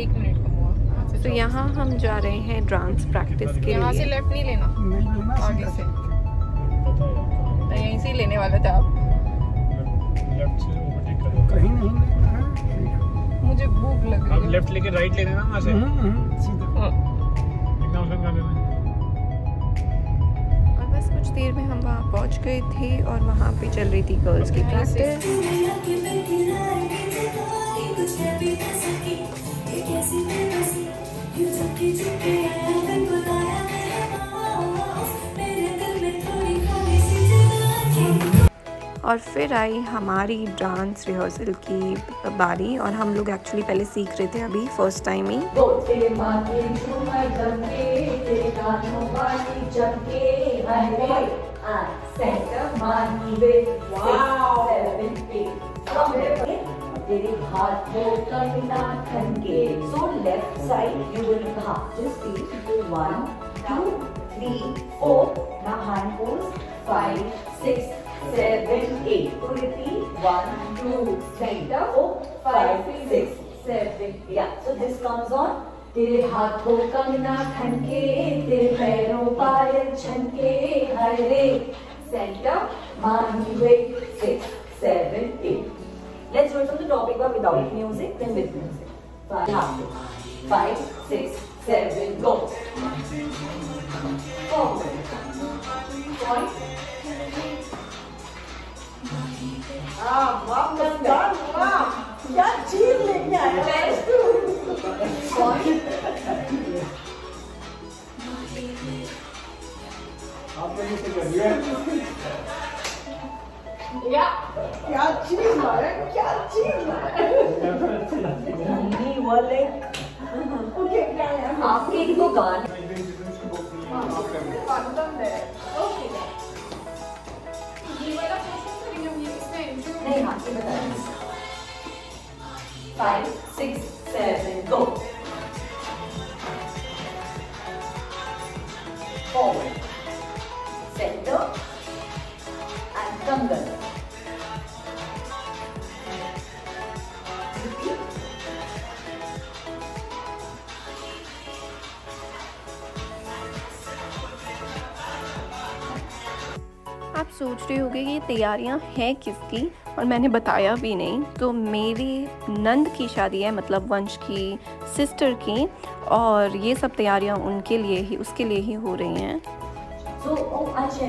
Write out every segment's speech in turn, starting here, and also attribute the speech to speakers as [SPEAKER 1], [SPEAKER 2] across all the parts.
[SPEAKER 1] 1 minute कम हुआ।
[SPEAKER 2] तो यहाँ हम जा रहे हैं डांस प्रैक्टिस के लिए।
[SPEAKER 1] यहाँ से लेफ्ट नहीं लेना, आगे से यहीं से लेने वाले थे आप।
[SPEAKER 3] लेफ्ट से ओवरटेक करो, कहीं नहीं लेना है।
[SPEAKER 1] मुझे भूख लग रही है।
[SPEAKER 3] आप लेफ्ट लेके राइट ले लेना वहाँ से, सीधा एकदम से कर लेना।
[SPEAKER 2] और बस कुछ देर में हम वहाँ पहुँच गए थे और वहाँ पे चल रही थी गर्ल्स की प्रैक्टिस। और फिर आई हमारी डांस रिहर्सल की बारी और हम लोग एक्चुअली पहले सीख रहे थे अभी फर्स्ट टाइम ही।
[SPEAKER 4] तेरे हाथों Kangana ठनके। So left side you will just do 1, 2, 3, 4. Now hand pose 5, 6, 7, 8. So repeat 1, 2, center, 4, 5, 6, 7, 8. Yeah. So this comes on. तेरे हाथों कंगना ठनके, तेरे पैरों पायल छनके, हाय रे center, Mahi way 6, 7, 8. Let's do it from the topic but without music, then with music. 5, 6, 7, go. Forward. Point.
[SPEAKER 5] वाह क्या चीज लेके आया।
[SPEAKER 4] Point.
[SPEAKER 3] आप लोग इसे करिए।
[SPEAKER 5] क्या चीज लाया, क्या चीज लाया।
[SPEAKER 4] वाले
[SPEAKER 5] ओके क्या है
[SPEAKER 4] आपके इनको गाने नहीं हाथ से बताया। 5, 6, 7, go. Forward, center, and कंगन. Repeat.
[SPEAKER 2] आप सोच रहे होंगे कि ये तैयारियां हैं किसकी और मैंने बताया भी नहीं। तो मेरी नंद की शादी है, मतलब वंश की सिस्टर की, और ये सब तैयारियां उनके लिए ही, उसके लिए ही हो रही हैं।
[SPEAKER 4] So, अच्छा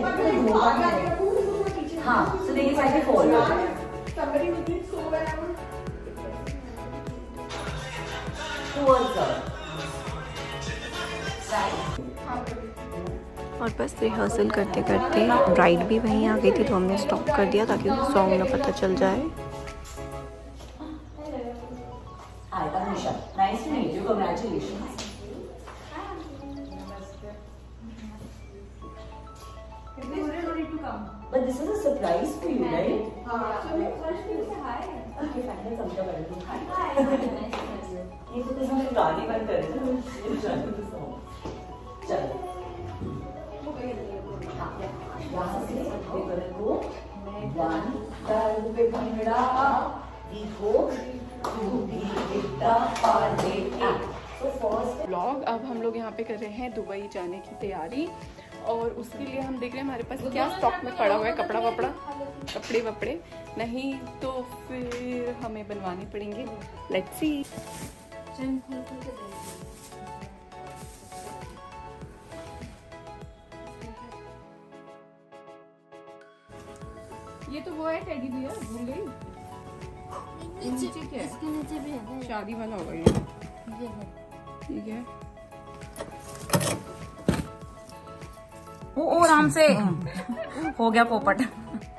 [SPEAKER 4] हाँ, so देखिए पहले forward. Towards her. Right.
[SPEAKER 2] और बस रिहर्सल करते करते ब्राइड भी वहीं आ गई थी, तो हमने स्टॉप कर दिया ताकि उसे सॉन्ग ना पता चल जाए।
[SPEAKER 4] Hi, Tanusha. Nice to meet you. Congratulations. But this is a surprise for you, right? Okay, fine. Let's come to Hi. ये तो हम गाने बंद कर रहे थे। चलो। यहाँ से देखो को 1 ताल पे भंगड़ा देखो तू भी कितना पाले। So first
[SPEAKER 1] व्लॉग, अब हम लोग यहाँ पे कर रहे हैं दुबई जाने की तैयारी और उसके लिए हम देख रहे हैं हमारे पास क्या स्टॉक में पड़ा हुआ है। कपड़े वपड़े नहीं तो फिर हमें बनवाने पड़ेंगे। Let's see. ये तो वो है टेडी बियर, भूल गई। नीचे क्या है? इसके नीचे भी है, शादी वाला होगा ये। ठीक है।
[SPEAKER 6] ओ आराम से हो गया पोपट।
[SPEAKER 1] ये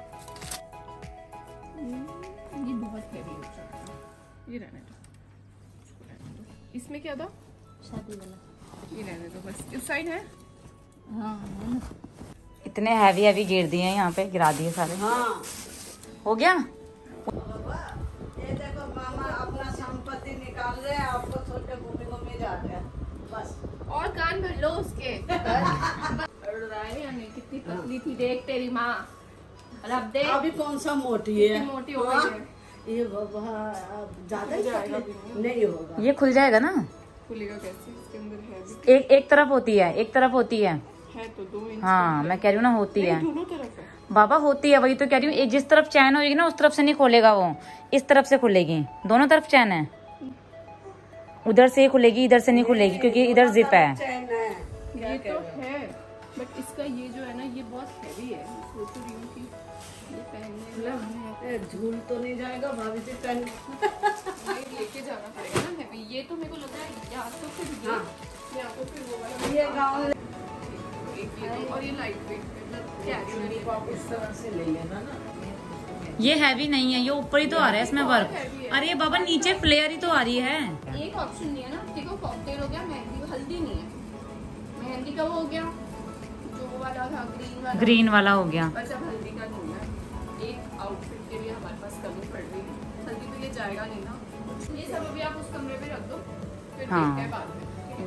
[SPEAKER 1] बहुत हैवी हो जाएगा, ये रहने दो। इसमें क्या था?
[SPEAKER 6] शादी वाला।
[SPEAKER 1] ये रहने दो बस। इस साइड है।
[SPEAKER 6] हाँ इतने हैवी हैवी गिर दिए हैं यहाँ पे, गिरा दिए सारे।
[SPEAKER 5] हाँ
[SPEAKER 6] हो गया।
[SPEAKER 5] ये देखो मामा अपना संपत्ति निकाल रहे हैं, आपको छोटे घूमे जा रहे हैं बस।
[SPEAKER 1] और कान भर लो उसके। हमने कितनी पतली थी, देख तेरी माँ। और अब देख
[SPEAKER 5] अभी कौन सा मोटी है।
[SPEAKER 1] मोटी हो गई है।
[SPEAKER 5] ये ज्यादा ही नहीं होगा।
[SPEAKER 6] ये खुल जाएगा ना?
[SPEAKER 1] खुलेगा कैसे? इसके अंदर है भी
[SPEAKER 6] एक तरफ होती है, एक तरफ होती है
[SPEAKER 1] तो 2 इंच।
[SPEAKER 6] हाँ मैं कह रही हूँ ना, होती है
[SPEAKER 1] दोनों तरफ है
[SPEAKER 6] बाबा, होती है, वही तो कह रही हूँ। जिस तरफ चैन होगी ना उस तरफ से नहीं खोलेगा वो, इस तरफ से खुलेगी। दोनों तरफ चैन है, उधर से खुलेगी, इधर से नहीं खुलेगी क्योंकि इधर जिप है।
[SPEAKER 1] ये तो है, बट इसका ये जो है ना ये बहुत हैवी है। सोच रही हूँ कि ये पहनने
[SPEAKER 5] झूल तो नहीं जाएगा भाभी जी? पहन
[SPEAKER 1] लेके जाना पड़ेगा ना हैवी। ये तो मेरे को लग रहा है या तो फिर ये या तो फिर वो वाला
[SPEAKER 5] ये गाँव
[SPEAKER 1] और ये लाइट वेट
[SPEAKER 5] इस तरह से ले लेना ना।
[SPEAKER 6] ये हैवी नहीं है, ये ऊपर ही तो आ रहा है इसमें वर्क। अरे बाबा नीचे फ्लेयर ही तो आ रही है।
[SPEAKER 1] एक ऑप्शन नहीं है ना। देखो कॉकटेल हो गया, मेहंदी, हल्दी नहीं है। मेहंदी का वो हो गया जो वाला था ग्रीन वाला
[SPEAKER 6] हो गया।
[SPEAKER 1] बस अब हल्दी का नहीं है। एक आउटफिट के लिए हमारे पास कमी पड़ रही है। हल्दी तो ये जाएगा नहीं ना। ये सब अभी आप उस कमरे में रख दो, फिर देखते हैं बाद में।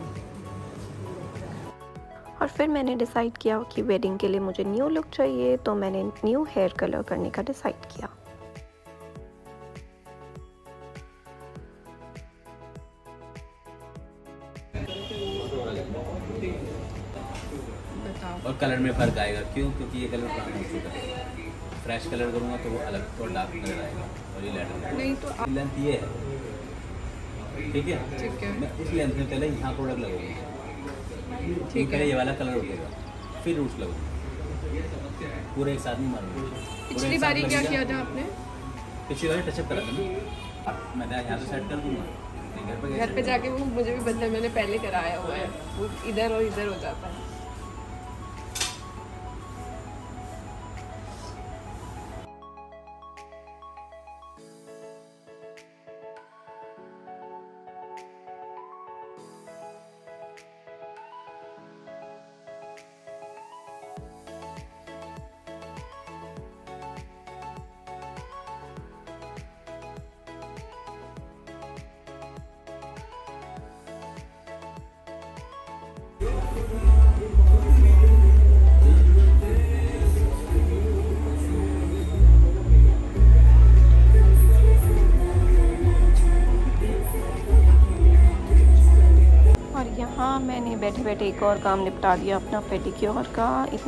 [SPEAKER 2] और फिर मैंने डिसाइड किया कि वेडिंग के लिए मुझे न्यू लुक चाहिए, तो मैंने न्यू हेयर कलर करने का डिसाइड किया।
[SPEAKER 7] और कलर में फर्क आएगा। क्यों? क्योंकि ये कलर पुराना हो चुका है। फ्रेश कलर करूँगा तो वो अलग तो डार्क कलर आएगा और ये लाइट
[SPEAKER 1] नहीं तो
[SPEAKER 7] लेंथ ये है, ठीक है? मैं उस लेंथ में पहले यहाँ प्रोडक्ट लगाऊंगा, ठीक है? ये वाला कलर उठेगा, फिर रूट्स लगूंगा, पूरे एक साथ नहीं मारूंगा।
[SPEAKER 1] पिछली बारी क्या किया था आपने?
[SPEAKER 7] पिछली बारी टचअप करा था ना, मैं यहाँ पे सेट कर दूंगा।
[SPEAKER 1] घर पे जाके वो मुझे भी बदला, मैंने पहले कराया हुआ है। वो इधर और इधर हो जाता है।
[SPEAKER 2] यहाँ मैंने बैठे बैठे एक और काम निपटा दिया अपना पेडिक्योर का।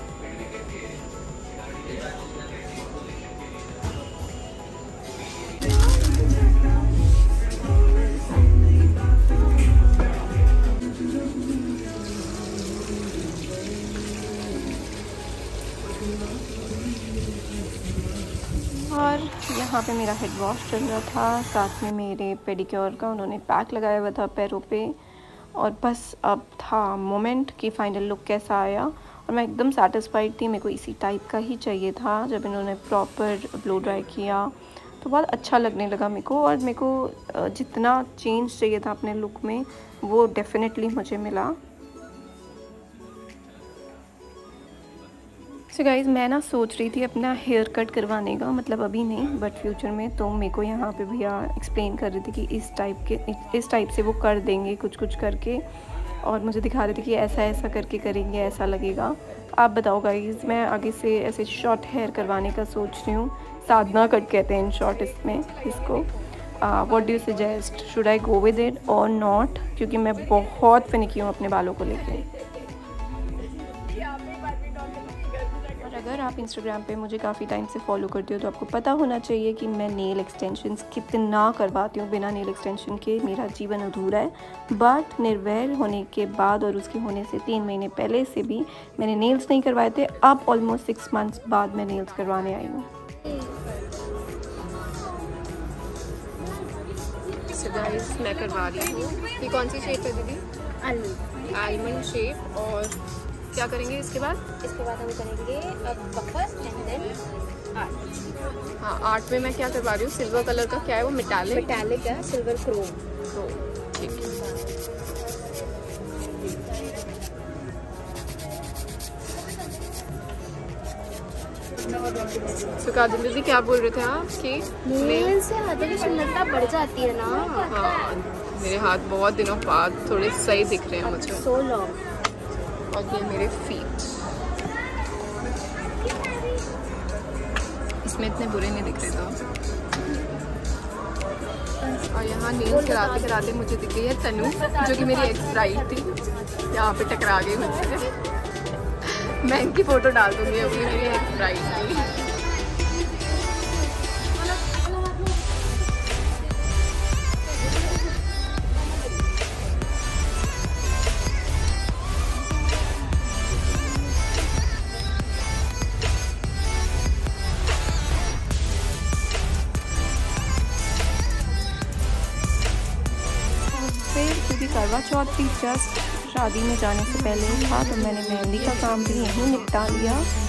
[SPEAKER 2] और यहाँ पे मेरा हेड वॉश चल रहा था, साथ में मेरे पेडिक्योर का उन्होंने पैक लगाया हुआ था पैरों पे। और बस अब था मोमेंट कि फाइनल लुक कैसा आया, और मैं एकदम सेटिस्फाइड थी। मेरे को इसी टाइप का ही चाहिए था। जब इन्होंने प्रॉपर ब्लो ड्राई किया तो बहुत अच्छा लगने लगा मेरे को, और मेरे को जितना चेंज चाहिए था अपने लुक में वो डेफिनेटली मुझे मिला। सो गाइज़, मैं ना सोच रही थी अपना हेयर कट करवाने का, मतलब अभी नहीं बट फ्यूचर में। तो मेरे को यहाँ पे भैया एक्सप्लेन कर रहे थे कि इस टाइप से वो कर देंगे कुछ कुछ करके, और मुझे दिखा रहे थे कि ऐसा ऐसा करके करेंगे, ऐसा लगेगा। आप बताओ गाइज़, मैं आगे से ऐसे शॉर्ट हेयर करवाने का सोच रही हूँ। साधना कट कहते हैं इन शॉर्ट इसको। What do you suggest, should I go with it और नॉट? क्योंकि मैं बहुत फिनिकी हूँ अपने बालों को लेकर। अगर आप इंस्टाग्राम पे मुझे काफ़ी टाइम से फॉलो करते हो तो आपको पता होना चाहिए कि मैं नेल एक्सटेंशंस कितना करवाती हूँ। बिना नेल एक्सटेंशन के मेरा जीवन अधूरा है। बट निर्वैर होने के बाद और उसके होने से 3 महीने पहले से भी मैंने नेल्स नहीं करवाए थे। अब ऑलमोस्ट 6 मंथ्स बाद मैं नेल्स करवाने आई हूँ।
[SPEAKER 1] मैं करवा रही हूँ। ये कौन सी शेप है दीदी? Almond shape. और क्या करेंगे इसके बाद?
[SPEAKER 8] इसके बाद हम करेंगे बफर एंड देन आर्ट।
[SPEAKER 1] हाँ, आर्ट में मैं क्या करवा रही हूँ, सिल्वर कलर का क्या है वो, मेटालिक
[SPEAKER 8] है, सिल्वर क्रोम।
[SPEAKER 1] ठीक है। सुकादुल दीदी क्या बोल रहे थे आप कि
[SPEAKER 8] नेल से हाथों की सुंदरता बढ़ जाती है ना?
[SPEAKER 1] हाँ, मेरे हाथ बहुत दिनों बाद थोड़े सही दिख रहे हैं मुझे।
[SPEAKER 8] So long.
[SPEAKER 1] और ये मेरे फीट, इसमें इतने बुरे नहीं दिख रहे थे। और यहाँ नेल्स कराते कराते मुझे दिख गई है तनु, जो कि मेरी एक्स ब्राइड थी। यहाँ पे टकरा गई मुझसे। मैं इनकी फ़ोटो डाल दूँगी, अभी मेरी एक्स ब्राइड थी।
[SPEAKER 2] क्योंकि करवा चौथ भी जस्ट शादी में जाने से पहले था, तो मैंने मेहंदी का काम भी यहीं निपटा लिया।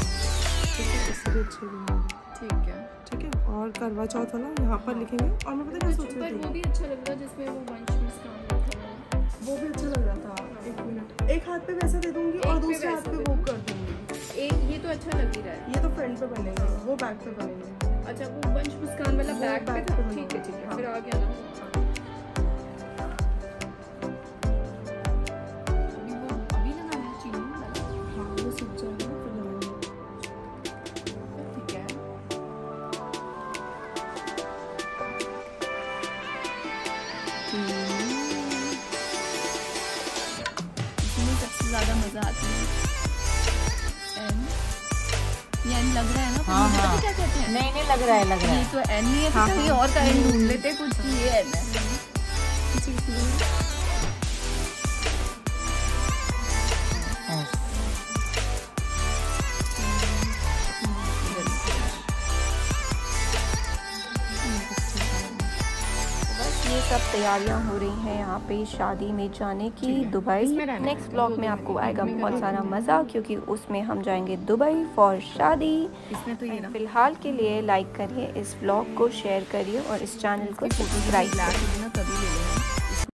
[SPEAKER 1] ठीक है।
[SPEAKER 9] और करवा चौथ वाला यहाँ पर लिखेंगे। और मैं पता क्या सोच रही थी,
[SPEAKER 1] वो भी अच्छा लग रहा है जिसमें वो वंश मुस्कान लिखा है।
[SPEAKER 9] वो भी अच्छा लग रहा था। एक मिनट, एक हाथ पे वैसा दे दूंगी और दूसरे हाथ पे वो कर दूंगी।
[SPEAKER 1] एक ये तो अच्छा लग ही रहा है।
[SPEAKER 9] ये तो फ्रंट पे बनेंगे, वो बैक पे बनेंगे।
[SPEAKER 1] अच्छा, वो वंश मुस्कान वाला बैक पे था। ठीक है, फिर आ गया ना। सबसे ज़्यादा मज़ा आती है एन लग रहा है ना।
[SPEAKER 6] हाँ,
[SPEAKER 1] मुझे
[SPEAKER 6] हाँ।
[SPEAKER 1] पता क्या कहते हैं?
[SPEAKER 6] नहीं लग रहा है
[SPEAKER 1] ये तो एन नहीं है, तो कहीं और का एन ढूंढ लेते कुछ। ये एन है।
[SPEAKER 2] ये सब तैयारियां हो रही हैं यहाँ पे शादी में जाने की दुबई। नेक्स्ट ब्लॉग में आपको आएगा बहुत सारा मज़ा, क्योंकि उसमें हम जाएंगे दुबई फॉर शादी।
[SPEAKER 1] इसमें तो ये ना
[SPEAKER 2] फिलहाल के लिए लाइक करिए, इस ब्लॉग को शेयर करिए और इस चैनल को सब्सक्राइब करिए।
[SPEAKER 1] तभी ले लेंगे।